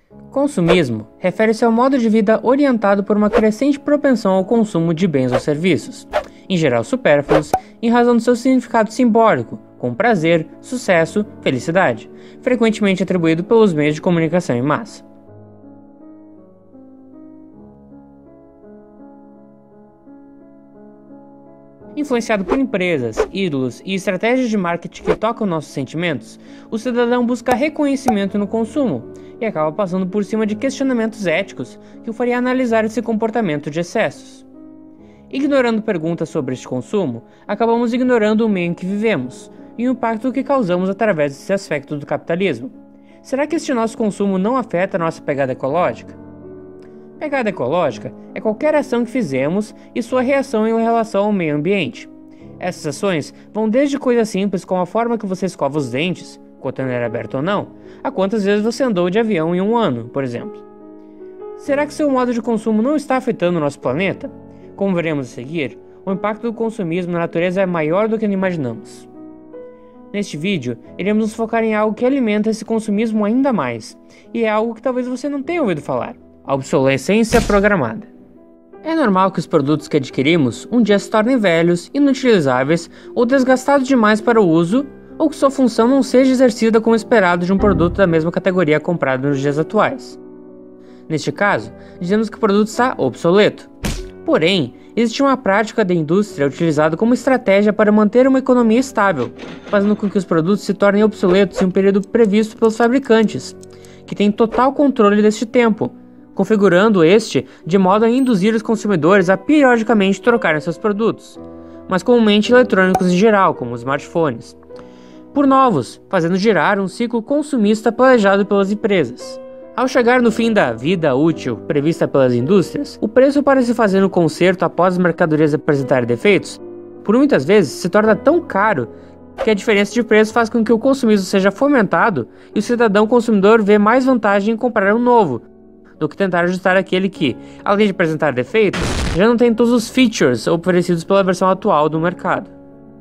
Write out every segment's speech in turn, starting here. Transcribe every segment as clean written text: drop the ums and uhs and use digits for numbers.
Consumismo refere-se ao modo de vida orientado por uma crescente propensão ao consumo de bens ou serviços, em geral supérfluos, em razão do seu significado simbólico, como prazer, sucesso, felicidade, frequentemente atribuído pelos meios de comunicação em massa. Influenciado por empresas, ídolos e estratégias de marketing que tocam nossos sentimentos, o cidadão busca reconhecimento no consumo e acaba passando por cima de questionamentos éticos que o faria analisar esse comportamento de excessos. Ignorando perguntas sobre este consumo, acabamos ignorando o meio em que vivemos e o impacto que causamos através desse aspecto do capitalismo. Será que este nosso consumo não afeta a nossa pegada ecológica? Pegada ecológica é qualquer ação que fizemos e sua reação em relação ao meio ambiente. Essas ações vão desde coisas simples como a forma que você escova os dentes, cotoneleira aberta ou não, a quantas vezes você andou de avião em um ano, por exemplo. Será que seu modo de consumo não está afetando o nosso planeta? Como veremos a seguir, o impacto do consumismo na natureza é maior do que imaginamos. Neste vídeo, iremos nos focar em algo que alimenta esse consumismo ainda mais, e é algo que talvez você não tenha ouvido falar: a obsolescência programada. É normal que os produtos que adquirimos um dia se tornem velhos, inutilizáveis ou desgastados demais para o uso, ou que sua função não seja exercida como esperado de um produto da mesma categoria comprado nos dias atuais. Neste caso, dizemos que o produto está obsoleto. Porém, existe uma prática da indústria utilizada como estratégia para manter uma economia estável, fazendo com que os produtos se tornem obsoletos em um período previsto pelos fabricantes, que têm total controle deste tempo, configurando este de modo a induzir os consumidores a periodicamente trocarem seus produtos, mas comumente eletrônicos em geral, como os smartphones, por novos, fazendo girar um ciclo consumista planejado pelas empresas. Ao chegar no fim da vida útil prevista pelas indústrias, o preço para se fazer um conserto após as mercadorias apresentarem defeitos, por muitas vezes se torna tão caro que a diferença de preço faz com que o consumismo seja fomentado e o cidadão consumidor vê mais vantagem em comprar um novo, do que tentar ajustar aquele que, além de apresentar defeitos, já não tem todos os features oferecidos pela versão atual do mercado.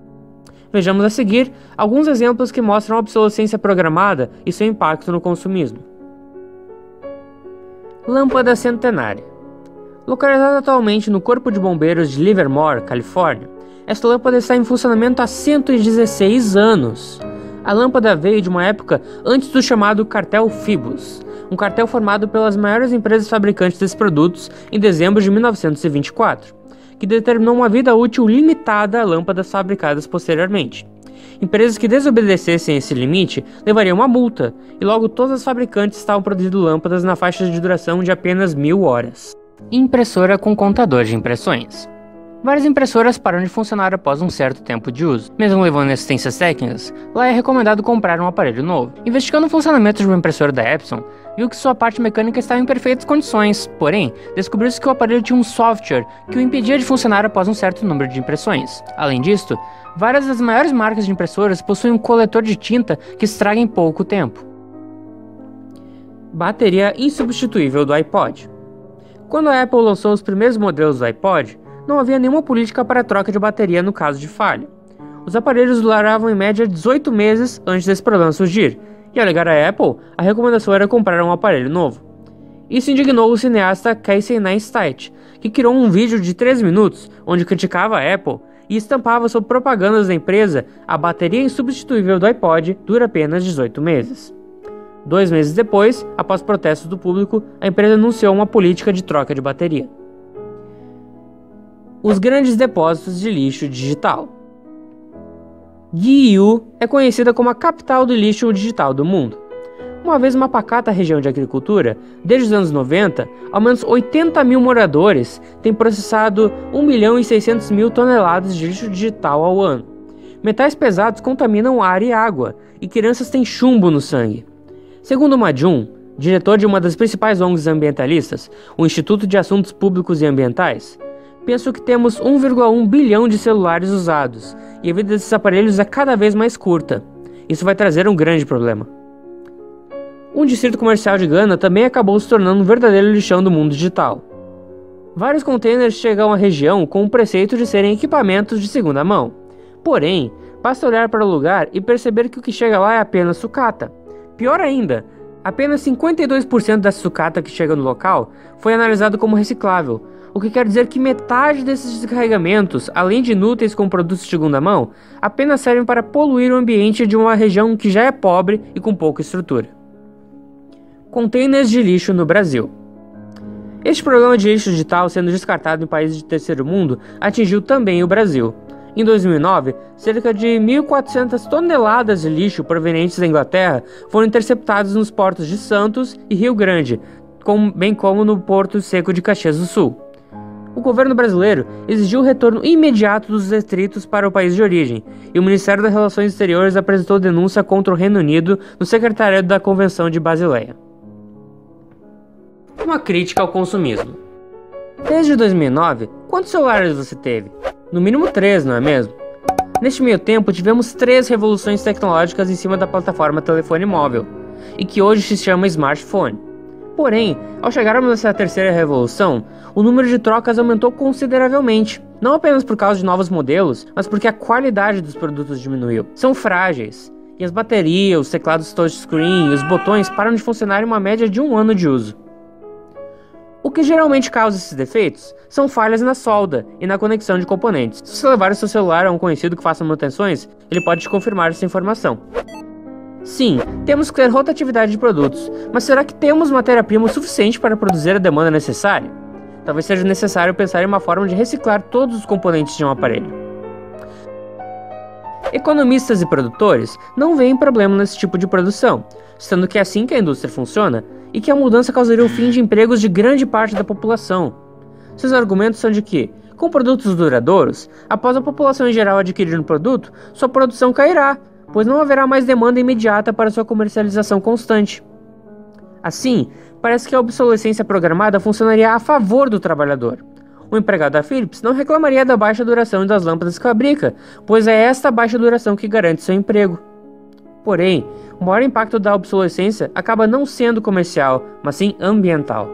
Vejamos a seguir alguns exemplos que mostram a obsolescência programada e seu impacto no consumismo. Lâmpada centenária. Localizada atualmente no Corpo de Bombeiros de Livermore, Califórnia, esta lâmpada está em funcionamento há 116 anos. A lâmpada veio de uma época antes do chamado Cartel Phoebus, um cartel formado pelas maiores empresas fabricantes desses produtos em dezembro de 1924, que determinou uma vida útil limitada a lâmpadas fabricadas posteriormente. Empresas que desobedecessem esse limite levariam uma multa, e logo todas as fabricantes estavam produzindo lâmpadas na faixa de duração de apenas 1000 horas. Impressora com contador de impressões. Várias impressoras param de funcionar após um certo tempo de uso. Mesmo levando assistências técnicas, lá é recomendado comprar um aparelho novo. Investigando o funcionamento de uma impressora da Epson, viu que sua parte mecânica estava em perfeitas condições, porém, descobriu-se que o aparelho tinha um software que o impedia de funcionar após um certo número de impressões. Além disto, várias das maiores marcas de impressoras possuem um coletor de tinta que estraga em pouco tempo. Bateria insubstituível do iPod. Quando a Apple lançou os primeiros modelos do iPod, não havia nenhuma política para a troca de bateria no caso de falha. Os aparelhos duravam em média 18 meses antes desse problema surgir, e ao ligar a Apple, a recomendação era comprar um aparelho novo. Isso indignou o cineasta Casey Neistat, que criou um vídeo de 13 minutos onde criticava a Apple e estampava sob propagandas da empresa: a bateria insubstituível do iPod dura apenas 18 meses. 2 meses depois, após protestos do público, a empresa anunciou uma política de troca de bateria. Os grandes depósitos de lixo digital. Guiyu é conhecida como a capital do lixo digital do mundo. Uma vez uma pacata região de agricultura, desde os anos 90, ao menos 80 mil moradores têm processado 1.600.000 toneladas de lixo digital ao ano. Metais pesados contaminam ar e água, e crianças têm chumbo no sangue. Segundo Majum, diretor de uma das principais ONGs ambientalistas, o Instituto de Assuntos Públicos e Ambientais, penso que temos 1,1 bilhão de celulares usados, e a vida desses aparelhos é cada vez mais curta. Isso vai trazer um grande problema. Um distrito comercial de Gana também acabou se tornando um verdadeiro lixão do mundo digital. Vários containers chegam à região com o preceito de serem equipamentos de segunda mão. Porém, basta olhar para o lugar e perceber que o que chega lá é apenas sucata. Pior ainda, Apenas 52% da sucata que chega no local foi analisado como reciclável, o que quer dizer que metade desses descarregamentos, além de inúteis como produtos de segunda mão, apenas servem para poluir o ambiente de uma região que já é pobre e com pouca estrutura. Containers de lixo no Brasil. Este problema de lixo digital sendo descartado em países de terceiro mundo atingiu também o Brasil. Em 2009, cerca de 1.400 toneladas de lixo provenientes da Inglaterra foram interceptadas nos portos de Santos e Rio Grande, bem como no Porto Seco de Caxias do Sul. O governo brasileiro exigiu o retorno imediato dos detritos para o país de origem, e o Ministério das Relações Exteriores apresentou denúncia contra o Reino Unido no Secretariado da Convenção de Basileia. Uma crítica ao consumismo. Desde 2009, quantos celulares você teve? No mínimo 3, não é mesmo? Neste meio tempo, tivemos 3 revoluções tecnológicas em cima da plataforma telefone móvel, e que hoje se chama smartphone. Porém, ao chegarmos nessa terceira revolução, o número de trocas aumentou consideravelmente, não apenas por causa de novos modelos, mas porque a qualidade dos produtos diminuiu. São frágeis, e as baterias, os teclados touchscreen e os botões param de funcionar em uma média de 1 ano de uso. O que geralmente causa esses defeitos são falhas na solda e na conexão de componentes. Se você levar o seu celular a um conhecido que faça manutenções, ele pode te confirmar essa informação. Sim, temos que ter rotatividade de produtos, mas será que temos matéria-prima suficiente para produzir a demanda necessária? Talvez seja necessário pensar em uma forma de reciclar todos os componentes de um aparelho. Economistas e produtores não veem problema nesse tipo de produção, sendo que é assim que a indústria funciona e que a mudança causaria o fim de empregos de grande parte da população. Seus argumentos são de que, com produtos duradouros, após a população em geral adquirir um produto, sua produção cairá, pois não haverá mais demanda imediata para sua comercialização constante. Assim, parece que a obsolescência programada funcionaria a favor do trabalhador. O empregado da Philips não reclamaria da baixa duração das lâmpadas que fabrica, pois é esta baixa duração que garante seu emprego. Porém, o maior impacto da obsolescência acaba não sendo comercial, mas sim ambiental.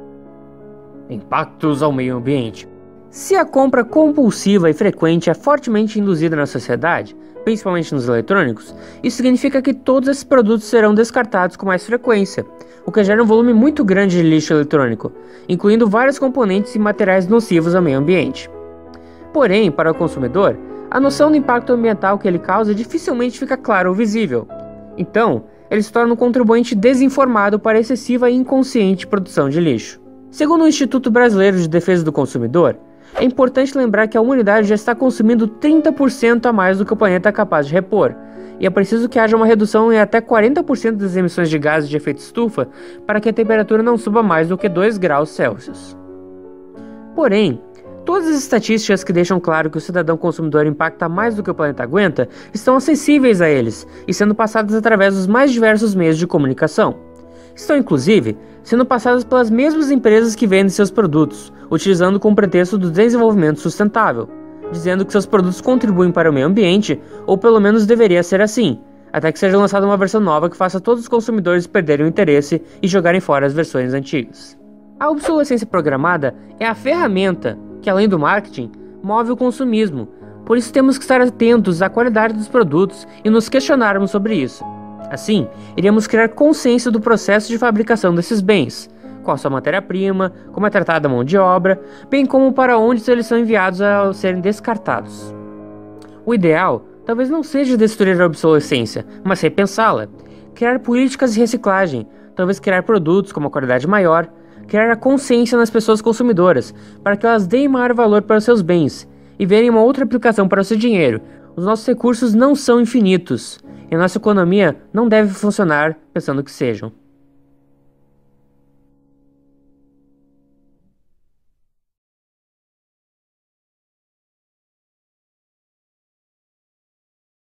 Impactos ao meio ambiente. Se a compra compulsiva e frequente é fortemente induzida na sociedade, principalmente nos eletrônicos, isso significa que todos esses produtos serão descartados com mais frequência, o que gera um volume muito grande de lixo eletrônico, incluindo vários componentes e materiais nocivos ao meio ambiente. Porém, para o consumidor, a noção do impacto ambiental que ele causa dificilmente fica clara ou visível. Então, ele se torna um contribuinte desinformado para a excessiva e inconsciente produção de lixo. Segundo o Instituto Brasileiro de Defesa do Consumidor, é importante lembrar que a humanidade já está consumindo 30% a mais do que o planeta é capaz de repor, e é preciso que haja uma redução em até 40% das emissões de gases de efeito estufa para que a temperatura não suba mais do que 2 graus Celsius. Porém, todas as estatísticas que deixam claro que o cidadão consumidor impacta mais do que o planeta aguenta estão acessíveis a eles e sendo passadas através dos mais diversos meios de comunicação. Estão, inclusive, sendo passadas pelas mesmas empresas que vendem seus produtos, utilizando com o pretexto do desenvolvimento sustentável, dizendo que seus produtos contribuem para o meio ambiente, ou pelo menos deveria ser assim, até que seja lançada uma versão nova que faça todos os consumidores perderem o interesse e jogarem fora as versões antigas. A obsolescência programada é a ferramenta que, além do marketing, move o consumismo, por isso temos que estar atentos à qualidade dos produtos e nos questionarmos sobre isso. Assim, iríamos criar consciência do processo de fabricação desses bens, qual a sua matéria-prima, como é tratada a mão de obra, bem como para onde eles são enviados ao serem descartados. O ideal talvez não seja destruir a obsolescência, mas repensá-la, criar políticas de reciclagem, talvez criar produtos com uma qualidade maior, criar a consciência nas pessoas consumidoras, para que elas deem maior valor para os seus bens e verem uma outra aplicação para o seu dinheiro. Os nossos recursos não são infinitos, e a nossa economia não deve funcionar pensando que sejam.